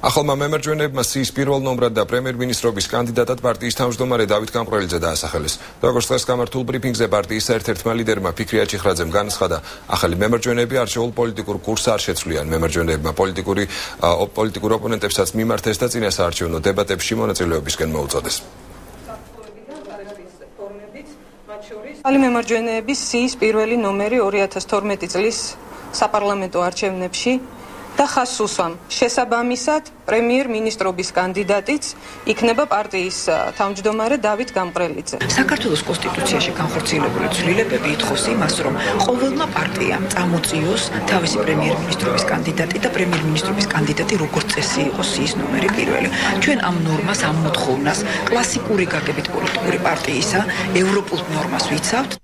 ახალმა მემარჯვენეებმა სიის პირველ ნომრად და პრემიერ-მინისტრობის კანდიდატად პარტიის თავმჯდომარე დავით გამყრელიძე დაასახელეს. როგორც დღეს გამართულ ბრიფინგზე პარტიის ერთ-ერთმა ლიდერმა ფიქრი აჩიხრაძემ განაცხადა, ახალი მემარჯვენეები არჩეულ პოლიტიკურ კურსს არ შეცვლიან. მემარჯვენეებმა პოლიტიკურ ოპონენტებსაც მიმართეს და წინასაარჩევნო დებატებში მონაწილეობისკენ მოუწოდეს. ახალი მემარჯვენეების სიის პირველი ნომერი 2012 წლის საპარლამენტო არჩევნებში და ხაზს უსვამ. შესაბამისად, პრემიერ-მინისტრობის კანდიდატიც იქნება პარტიის თავმჯდომარე დავით გამყრელიძე. საქართველოს კონსტიტუციაში განხორციელებული ცვლილებები ითხოვს იმას, რომ ყოველმა პარტიამ წამოწიოს თავისი პრემიერ-მინისტრობის კანდიდატი და პრემიერ-მინისტრობის კანდიდატი როგორც წესი იყოს სიის ნომერი პირველი. ჩვენ ამ ნორმას, ამ მოთხოვნას კლასიკური გაგებით პოლიტიკური პარტიისა ევროპულ ნორმას ვიცავთ.